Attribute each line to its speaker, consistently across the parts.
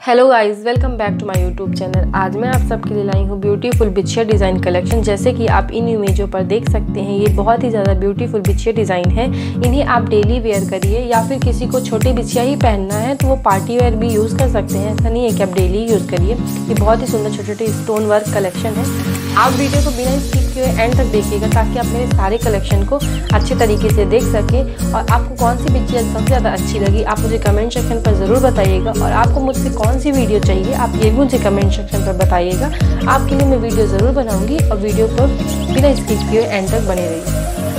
Speaker 1: Hello guys, welcome back to my YouTube channel. आज मैं आप सबके लिए लाई हूँ ब्यूटीफुल बिछिया डिज़ाइन कलेक्शन। जैसे कि आप इन इमेजों पर देख सकते हैं, ये बहुत ही ज़्यादा ब्यूटीफुल बिछिया डिज़ाइन है। इन्हें आप डेली वेयर करिए या फिर किसी को छोटे बिछिया ही पहनना है तो वो पार्टी वेयर भी यूज़ कर सकते हैं। ऐसा नहीं है कि आप डेली यूज़ करिए। ये बहुत ही सुंदर छोटे छोटे स्टोन वर्क कलेक्शन है। आप वीडियो को बिना स्किप किए एंड तक देखिएगा ताकि आप मेरे सारे कलेक्शन को अच्छे तरीके से देख सकें। और आपको कौन सी बिछिया सबसे ज़्यादा अच्छी लगी आप मुझे कमेंट सेक्शन पर ज़रूर बताइएगा। और आपको मुझसे कौन सी वीडियो चाहिए आप ये भी मुझे कमेंट सेक्शन पर बताइएगा। आपके लिए मैं वीडियो ज़रूर बनाऊंगी और वीडियो को बिना स्किप किए एंड तक बने रहिए।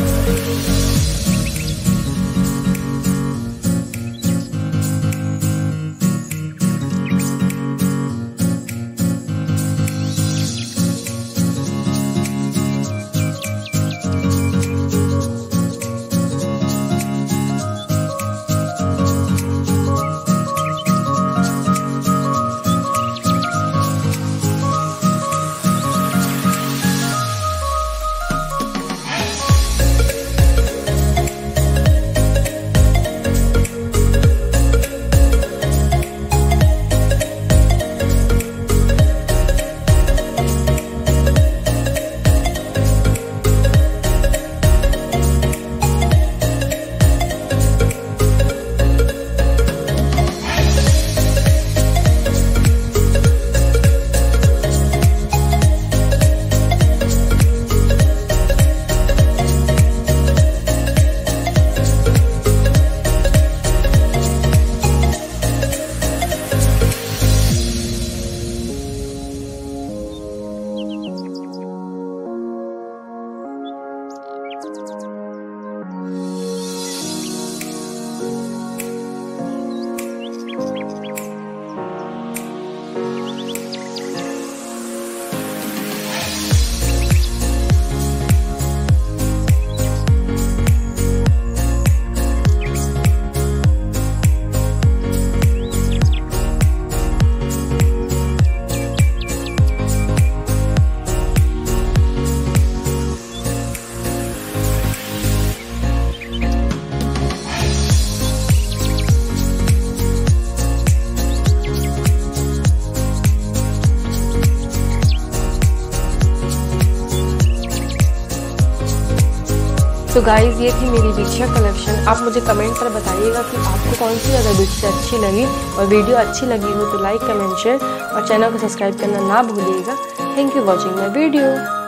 Speaker 1: तो गाइज़, ये थी मेरी बिछिया कलेक्शन। आप मुझे कमेंट पर बताइएगा कि आपको कौन सी ज़्यादा बिछिया अच्छी लगी। और वीडियो अच्छी लगी हो तो लाइक कमेंट शेयर और चैनल को सब्सक्राइब करना ना भूलिएगा। Thank you watching my video.